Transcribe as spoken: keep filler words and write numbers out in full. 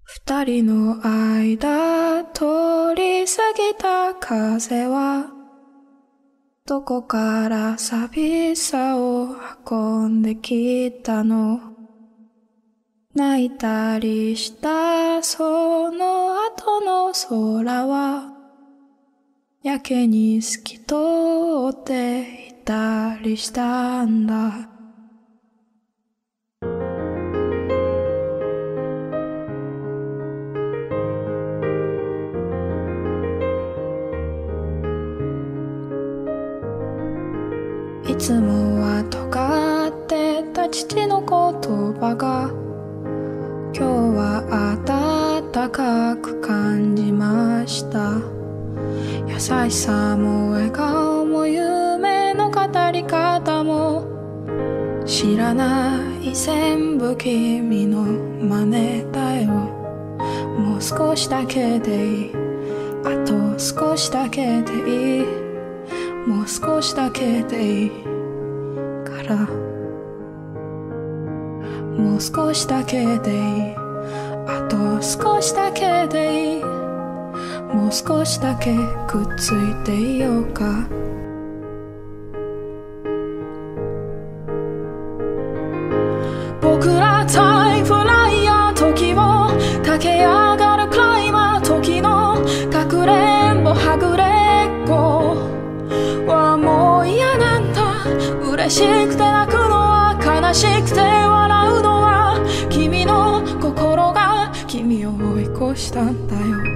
二人の間通り過ぎた風はどこから寂しさを運んできたの。泣いたりしたその後の空はやけに透き通っていたりしたんだ。いつもは尖ってた父の言葉が今日は温かく感じました。優しさも笑顔も夢の語り方も知らない全部君の真似だよ。もう少しだけでいい、あと少しだけでいい、もう少しだけでいいからもう少しだけでいい、あと少しだけでいい、もう少しだけくっついていようか。僕らタイフライヤー時を駆け上がるクライマー時のかくれんぼはぐれっこはもう嫌なんだ。嬉しくて泣くのは悲しくて笑うのは君の心が君を追い越したんだよ。